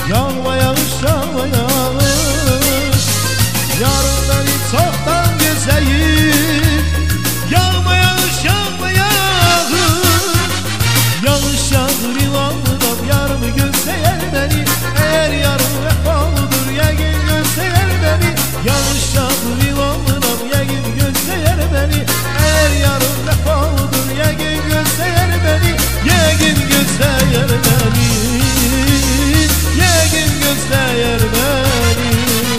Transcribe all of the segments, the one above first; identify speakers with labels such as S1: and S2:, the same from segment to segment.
S1: Yağma yağış, yağma yağış. Yarın beni çoktan gezeyim. Yağma yağış, yağma yağış. Yağış yağır ilanlıdan yarımı gözleyer beni. Eğer yarın vefalıdır yegin gözleyer beni. Yağış yağır ilanlıdan yegin gözleyer beni. Eğer yarın vefalıdır yegin gözleyer beni. Yegin gözleyer beni. Yegin gözleyer beni.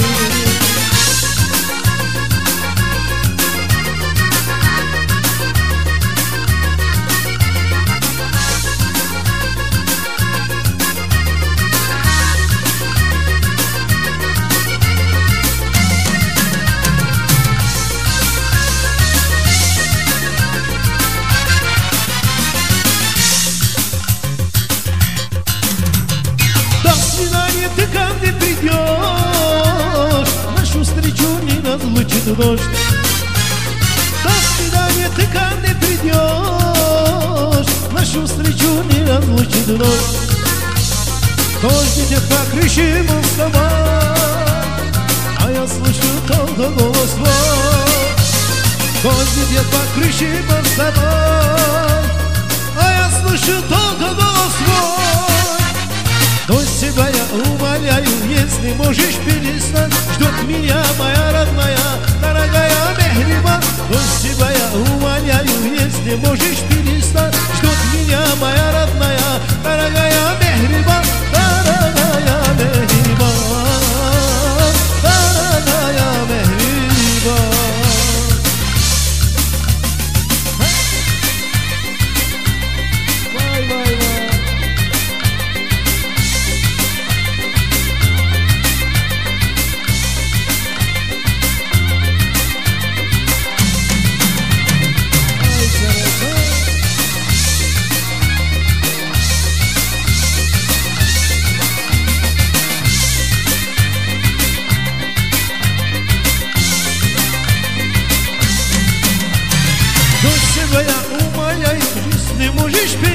S1: Дождь. До свидания, ты ко мне придешь. Нашу встречу не разлучит дождь. Дождь идет по крыше моста, а я слышу только голос твой. Дождь идет по крыше моста, а я слышу только голос твой. Дождь, тебя я умоляю, если можешь перестать. Ждет меня моя родная, дорогая Мехрибан. Дождь, тебя я умоляю, если можешь перестать. Ждет меня моя родная, дорогая Мехрибан. Дорогая Мехрибан, дорогая Мехрибан. Vay vay vay. Я умоляю, если можешь